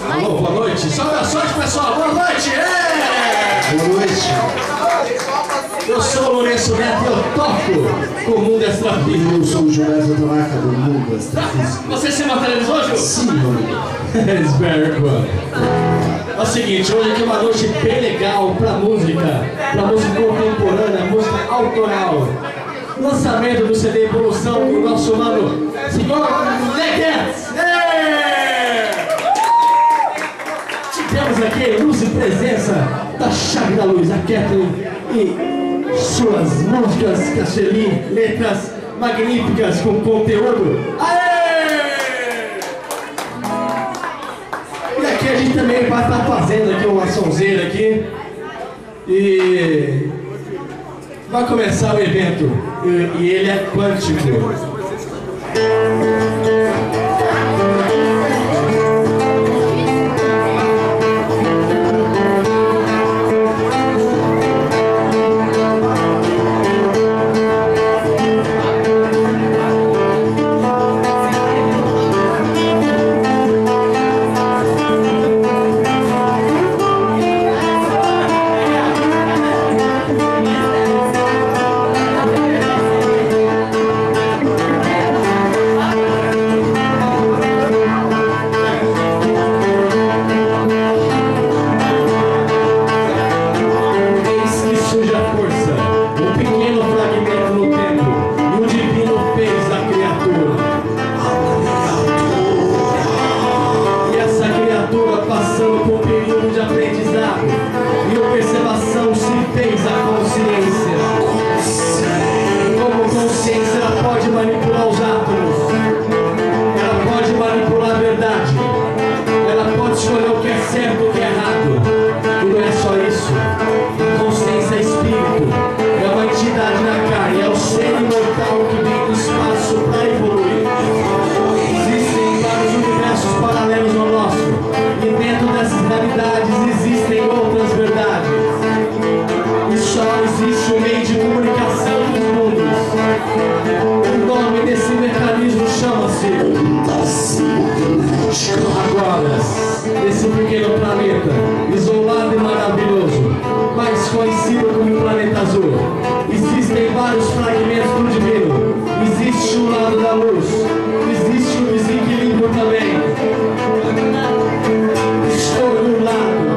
Alô, boa noite. Saudações, pessoal. Boa noite. Boa noite. Eu sou o Lourenço Neto e eu toco com o Mundo Extrafísico. Eu sou o Gilberto Tanaka do Mundo Extrafísico. Você se materializou, Gil? Sim, meu amigo. Very good. É o seguinte, hoje aqui é uma noite bem legal pra música contemporânea, música autoral. Lançamento do CD Evolução do nosso mano Senhor Legues. Tivemos aqui luz e presença da Chave da Luz, a Kathleen e suas músicas, Cachelin, letras magníficas com conteúdo. Aê! E aqui a gente também vai estar fazendo aqui uma sonzeira aqui e vai começar o evento e ele é quântico. Esse pequeno planeta, isolado e maravilhoso, mais conhecido como planeta azul, existem vários fragmentos do divino. Existe o lado da luz, existe o desequilíbrio também. Estou no lado.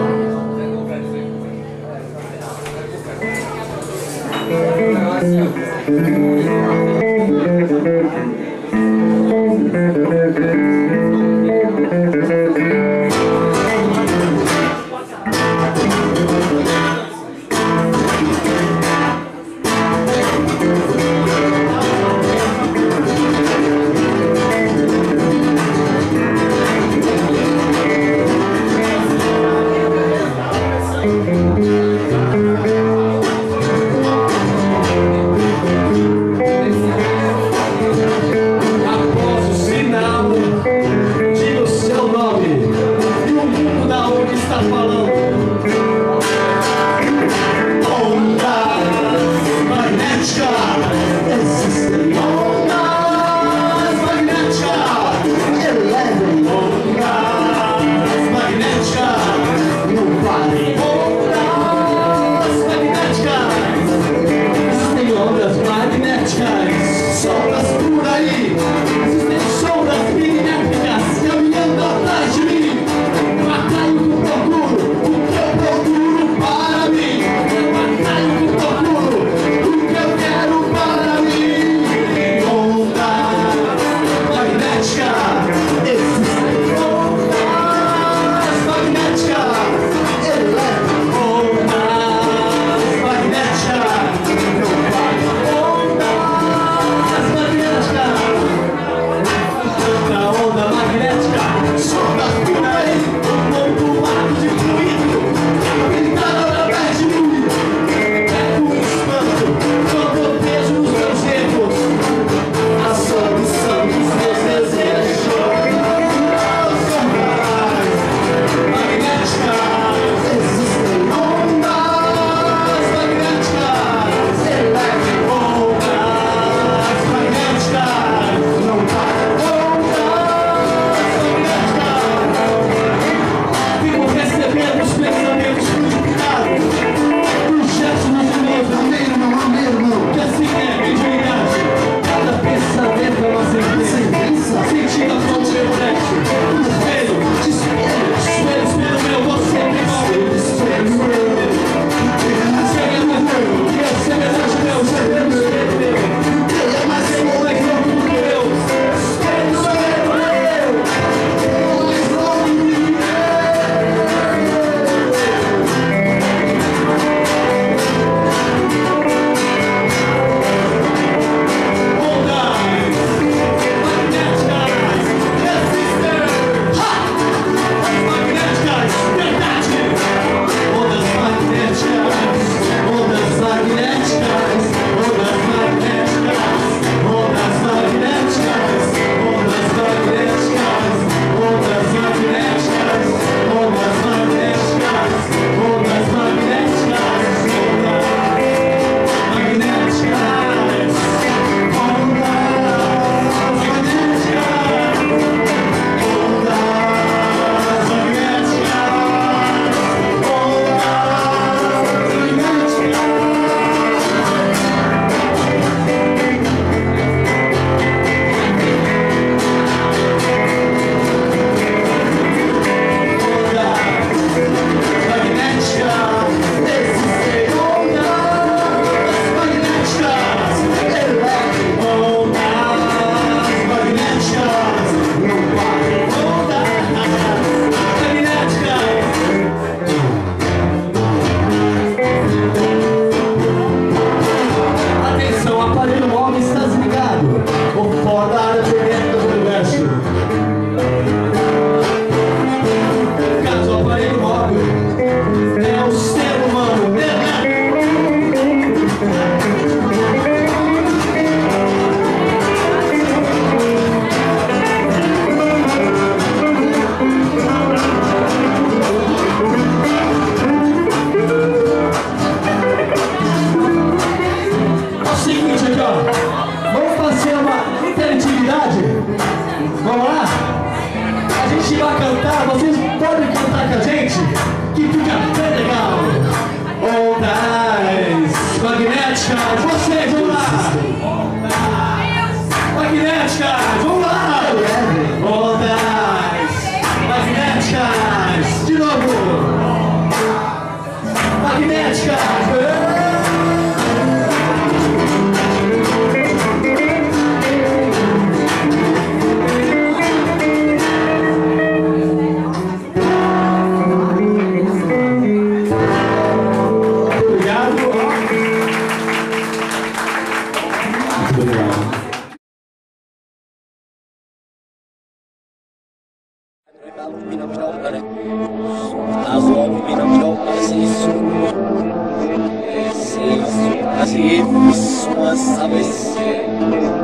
Magnéticas, vamos lá! Ondas magnéticas, de novo! Magnéticas! Así, suas aves.